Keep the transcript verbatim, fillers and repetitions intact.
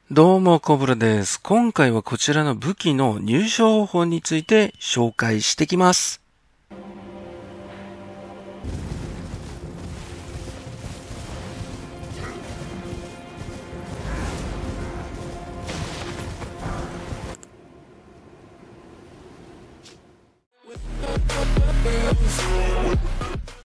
どうも、コブラです。今回はこちらの武器の入手方法について紹介してきます。